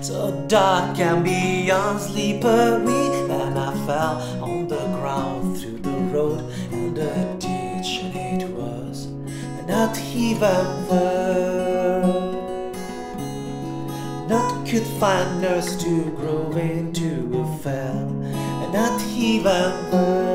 so dark and beyond slippery. Then I fell on the ground through the road and the ditch, and it was not even there. Not could find us to grow into a fell, and not even there.